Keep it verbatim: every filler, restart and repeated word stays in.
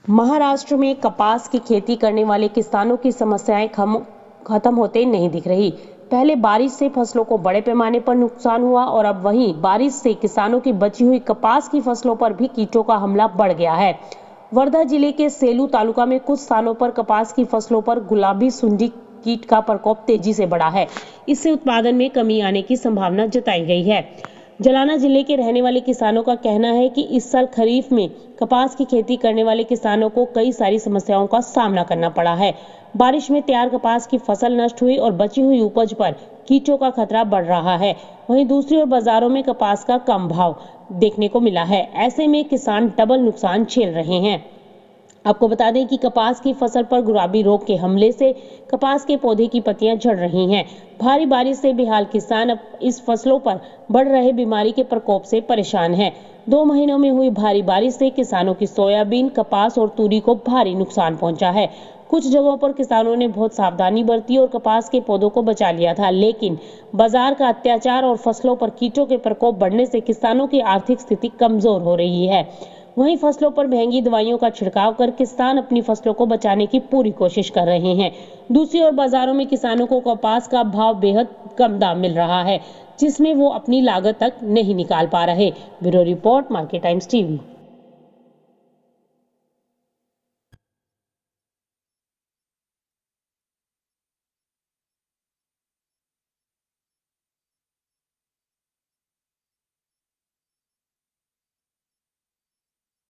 महाराष्ट्र में कपास की खेती करने वाले किसानों की समस्याएं खत्म होते नहीं दिख रही। पहले बारिश से फसलों को बड़े पैमाने पर नुकसान हुआ और अब वहीं बारिश से किसानों की बची हुई कपास की फसलों पर भी कीटों का हमला बढ़ गया है। वर्धा जिले के सेलू तालुका में कुछ स्थानों पर कपास की फसलों पर गुलाबी सुंडी कीट का प्रकोप तेजी से बढ़ा है। इससे उत्पादन में कमी आने की संभावना जताई गई है। जालना जिले के रहने वाले किसानों का कहना है कि इस साल खरीफ में कपास की खेती करने वाले किसानों को कई सारी समस्याओं का सामना करना पड़ा है। बारिश में तैयार कपास की फसल नष्ट हुई और बची हुई उपज पर कीटों का खतरा बढ़ रहा है। वहीं दूसरी ओर बाजारों में कपास का कम भाव देखने को मिला है। ऐसे में किसान डबल नुकसान झेल रहे हैं। आपको बता दें कि कपास की फसल पर गुलाबी रोग के हमले से कपास के पौधे की पत्तियां झड़ रही हैं। भारी बारिश से बेहाल किसान अब इस फसलों पर बढ़ रहे बीमारी के प्रकोप से परेशान हैं। दो महीनों में हुई भारी बारिश से किसानों की सोयाबीन, कपास और तूरी को भारी नुकसान पहुंचा है। कुछ जगहों पर किसानों ने बहुत सावधानी बरती और कपास के पौधों को बचा लिया था, लेकिन बाजार का अत्याचार और फसलों पर कीटों के प्रकोप बढ़ने से किसानों की आर्थिक स्थिति कमजोर हो रही है। वहीं फसलों पर महंगी दवाइयों का छिड़काव कर किसान अपनी फसलों को बचाने की पूरी कोशिश कर रहे हैं। दूसरी ओर बाजारों में किसानों को कपास का भाव बेहद कम दाम मिल रहा है, जिसमें वो अपनी लागत तक नहीं निकाल पा रहे। Bureau report, market times TV.